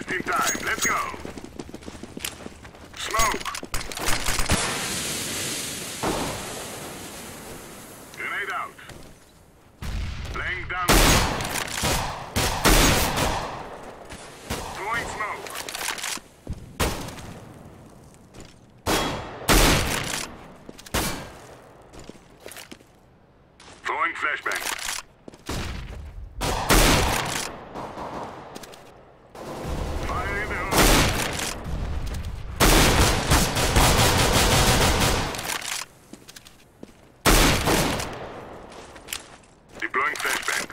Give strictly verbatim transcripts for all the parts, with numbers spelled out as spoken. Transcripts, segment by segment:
Just in time. Let's go. Smoke. Grenade out. Laying down. Throwing smoke. Throwing flashbang. Fire in the hole. Deploying flashbang.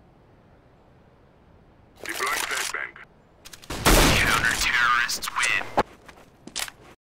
Deploying flashbang. Counter-terrorists win.